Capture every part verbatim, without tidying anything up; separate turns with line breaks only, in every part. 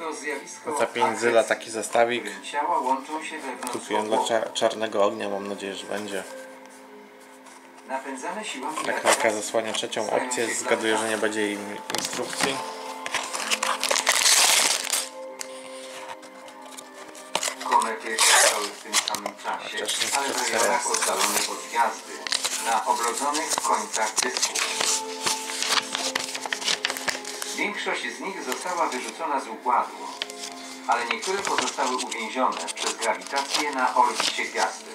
To zjawisko
Za pięć zyla taki zestawik.
ciała łączą się wewnątrz
Kupiłem dla cza czarnego ognia, mam nadzieję, że będzie.
Napędzane siłami
Naklejka zasłania trzecią opcję, zgaduję, że nie będzie jej instrukcji.
Komety powstały w tym samym czasie, ale w rejonach oddalonych od gwiazdy, na obrodzonych końcach dysków. Większość z nich została wyrzucona z układu, ale niektóre pozostały uwięzione przez grawitację na orbicie gwiazdy.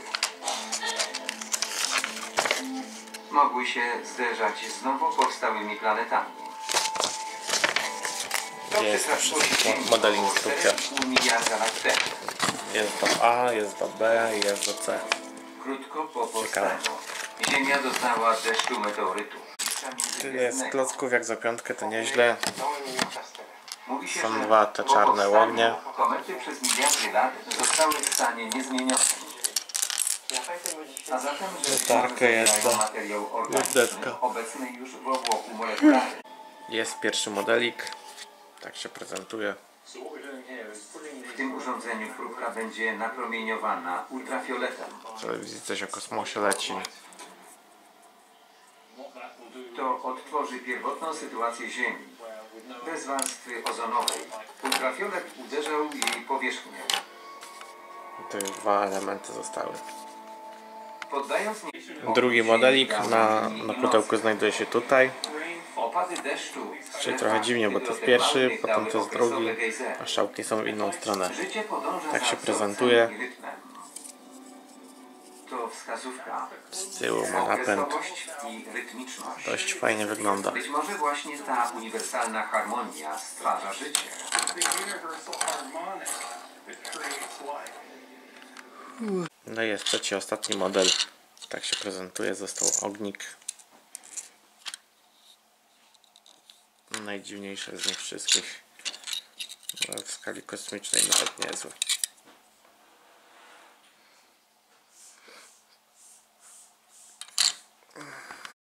Mogły się zderzać z nowo powstałymi planetami.
Jest to wszystko model instrukcja. Jest do A, jest do B, jest do C.
Krótko po powstaniu Ziemia doznała deszczu meteorytu.
Tyle jest klocków jak za piątkę, to nieźle.
Mówi się,
Są
że
dwa te
po
czarne
powstaniu
ognie.
komety przez miliardy lat zostały w stanie niezmienione. A zatem, że
Latarka jest do
materiał
lornetka.
organiczny obecny już w obłoku molekularnym.
Jest pierwszy modelik. Tak się prezentuje.
W tym urządzeniu próbka będzie napromieniowana ultrafioletem.
W telewizji coś o kosmosie leci.
To odtworzy pierwotną sytuację Ziemi, bez warstwy ozonowej. Ultrafiolet uderzał jej powierzchnię.
To już dwa elementy zostały.
Poddając
Drugi modelik na, na pudełku znajduje się tutaj.
opady deszczu,
Czyli trochę dziwnie, bo to jest pierwszy, potem to jest drugi, a strzałki są w inną stronę.
życie podąża
Tak
za
się
wzorcem
prezentuje.
i rytmem. To wskazówka.
Z tyłu ma napęd.
Okresowość i rytmiczność.
Dość fajnie wygląda.
Być może właśnie ta uniwersalna harmonia stwarza życie.
No i jest trzeci, ostatni model. Tak się prezentuje, został ognik. Najdziwniejszy z nich wszystkich. W skali kosmicznej nawet niezły.